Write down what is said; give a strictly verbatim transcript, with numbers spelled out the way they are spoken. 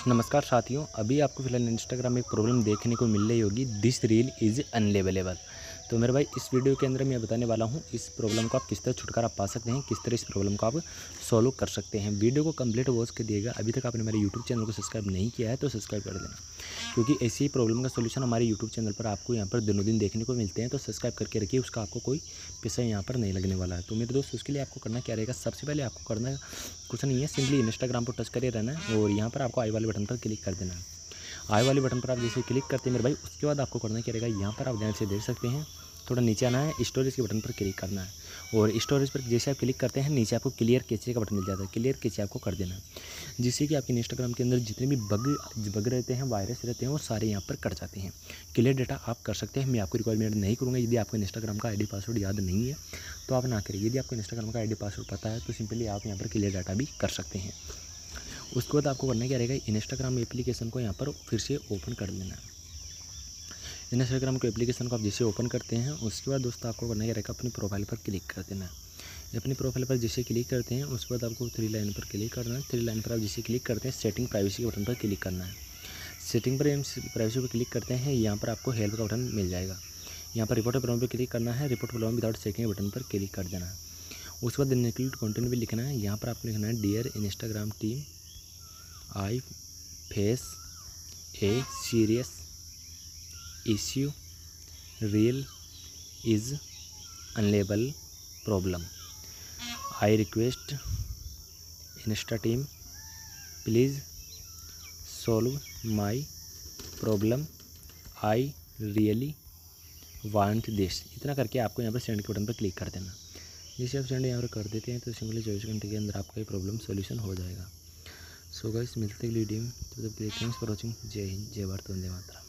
नमस्कार साथियों, अभी आपको फिलहाल इंस्टाग्राम में एक प्रॉब्लम देखने को मिल रही होगी, दिस रील इज़ अनलेबलेबल। तो मेरे भाई इस वीडियो के अंदर मैं बताने वाला हूं इस प्रॉब्लम को आप किस तरह छुटकारा पा सकते हैं, किस तरह इस प्रॉब्लम को आप सॉल्व कर सकते हैं। वीडियो को कंप्लीट वॉच कर दिएगा। अभी तक आपने मेरे यूट्यूब चैनल को सब्सक्राइब नहीं किया है तो सब्सक्राइब कर देना, क्योंकि ऐसी ही प्रॉब्लम का सोल्यूशन हमारे यूट्यूब चैनल पर आपको यहाँ पर दिनों दिन देखने को मिलते हैं। तो सब्सक्राइब करके रखिए, उसका आपको कोई पैसा यहाँ पर नहीं लगने वाला है। तो मेरे दोस्त, उसके लिए आपको करना क्या रहेगा, सबसे पहले आपको करना कुछ नहीं है, सिंपली इंस्टाग्राम पर टच करे रहना है और यहाँ पर आपको आई वाले बटन पर क्लिक कर देना है। आई वाले बटन पर आप जैसे क्लिक करते हैं मेरे भाई, उसके बाद आपको करना क्या रहेगा, यहाँ पर आप ध्यान से देख सकते हैं, थोड़ा नीचे आना है, स्टोरेज के बटन पर क्लिक करना है और स्टोरेज पर जैसे आप क्लिक करते हैं नीचे आपको क्लियर कैचे का बटन मिल जाता है। क्लियर कैचे आपको कर देना है, जिससे कि आपके इंस्टाग्राम के अंदर जितने भी बग बग रहते हैं, वायरस रहते हैं, वो सारे यहाँ पर कट जाते हैं। क्लियर डाटा आप कर सकते हैं। मैं आपको रिक्वायरमेंट नहीं करूँगा। यदि आपको इंस्टाग्राम का आईडी पासवर्ड याद नहीं है तो आप ना करिए। यदि आपको इंस्टाग्राम का आईडी पासवर्ड पता है तो सिंपली आप यहाँ पर क्लियर डाटा भी कर सकते हैं। उसके बाद आपको करना क्या रहेगा, इंस्टाग्राम एप्लीकेशन को यहाँ पर फिर से ओपन कर लेना है। इंस्टाग्राम को एप्लीकेशन को आप जैसे ओपन करते हैं उसके बाद दोस्तों आपको करना क्या रहेगा, अपनी प्रोफाइल पर क्लिक कर देना है। अपनी प्रोफाइल पर जैसे क्लिक करते हैं उसके बाद आपको थ्री लाइन पर क्लिक करना है। थ्री लाइन पर आप जैसे क्लिक करते हैं सेटिंग प्राइवेसी के बटन पर क्लिक करना है। सेटिंग पर प्राइवेसी पर क्लिक करते हैं, यहाँ पर आपको हेल्प का बटन मिल जाएगा। यहाँ पर रिपोर्ट प्रॉब्लम पर क्लिक करना है। Report problem without setting button पर क्लिक कर देना है। उसके बाद इंक्लूड कंटेंट भी लिखना है। यहाँ पर आपको लिखना है, dear Instagram team, I face a serious issue, reel is unlabel problem, I request insta team please solve my problem, I really want this. इतना करके आपको यहाँ पर सेंड के बटन पर क्लिक कर देना। जैसे आप सेंड यहाँ पर कर देते हैं तो सिंपली चौबीस घंटे के अंदर आपका ये प्रॉब्लम सॉल्यूशन हो जाएगा। सो गाइस, मिलते हैं वीडियो में, तो थैंक्स फॉर वॉचिंग। जय हिंद, जय भारत, वंदे मातरम।